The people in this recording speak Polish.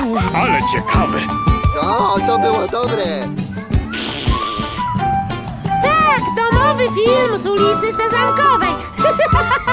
Ale ciekawe. O, to było dobre. Tak, domowy film z ulicy Sezamkowej.